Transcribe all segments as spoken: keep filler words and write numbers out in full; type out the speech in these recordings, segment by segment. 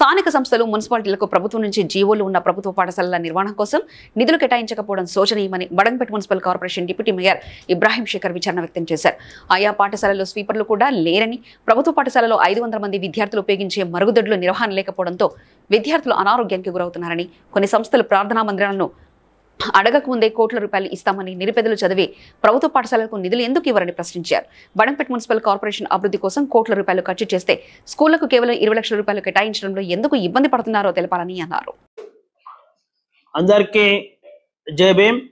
స్థానిక సంస్థలు మున్సిపాలిటీలకు ప్రభుత్వం నుంచి జీవోలు ఉన్న ప్రభుత్వ పాఠశాలల నిర్వహణ కోసం నిధులు కేటాయించకపోవడం శోచనీయమని Badangpet municipal corporation deputy mayor Ibrahim Shekhar విచారణ వ్యక్తం చేశారు. ఆయా పాఠశాలల్లో స్వీపర్లు కూడా లేరని, ప్రభుత్వ పాఠశాలలో ఐదు వందల మంది విద్యార్థులు ఉపయోగించే మరుగుదొడ్లు నిర్వహణ లేకపోవడంతో విద్యార్థులు అనారోగ్యానికి గురవుతున్నారని, కొన్ని సంస్థలు ప్రార్థనా మందిరాలను అడగక ముందే కోట్ల రూపాయలు ఇస్తామని నిరుపేదలు చదివి ప్రభుత్వ పాఠశాలలకు నిధులు ఎందుకు ఇవ్వరని ప్రశ్నించారు. బడంగపేట మున్సిపల్ కార్పొరేషన్ అభివృద్ధి కోసం కోట్ల రూపాయలు ఖర్చు చేస్తే స్కూళ్లకు కేవలం ఇరవై లక్షల రూపాయలు కేటాయించడంలో ఎందుకు ఇబ్బంది పడుతున్నారో తెలపాలని అన్నారు. అందరికీ జై భీమ్.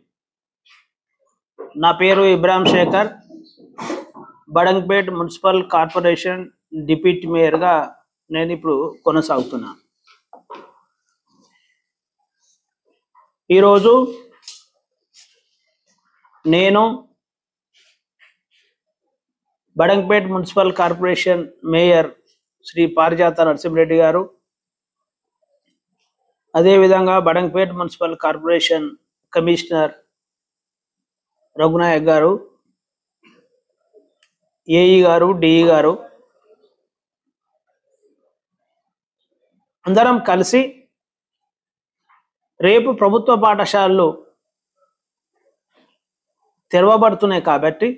నా పేరు Ibrahim Shekhar. Badangpet municipal corporation deputy మేయర్గా నేను ఇప్పుడు కొనసాగుతున్నాను. ఈరోజు నేను Badangpet municipal corporation mayor Shri Parijatha Narasimha Reddy గారు, అదేవిధంగా Badangpet municipal corporation commissioner Raghunayak గారు, ఏఈ గారు, డిఈ గారు అందరం కలిసి రేపు ప్రభుత్వ పాఠశాలలు తెరవబడుతున్నాయి కాబట్టి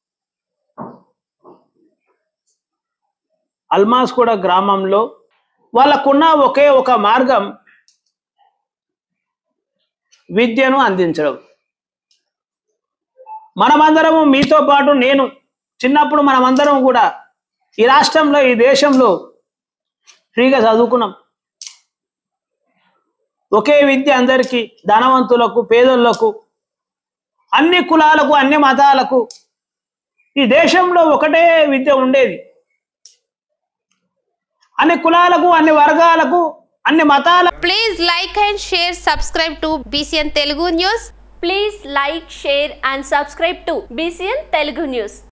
అల్మాస్గూడ గ్రామంలో వాళ్ళకున్న ఒకే ఒక మార్గం విద్యను అందించడం. మనమందరము మీతో పాటు నేను చిన్నప్పుడు మనమందరం కూడా ఈ రాష్ట్రంలో ఈ దేశంలో ఫ్రీగా చదువుకున్నాం. ఒకే విద్య అందరికీ, ధనవంతులకు, పేదలకు, అన్ని కులాలకు, అన్ని మతాలకు ఈ దేశంలో ఒకటే విద్య ఉండేది. అన్ని కులాలకు, అన్ని వర్గాలకు, అన్ని మతాలకు. Please like and share, subscribe to BCN Telugu news. Please like, share and subscribe to BCN Telugu news.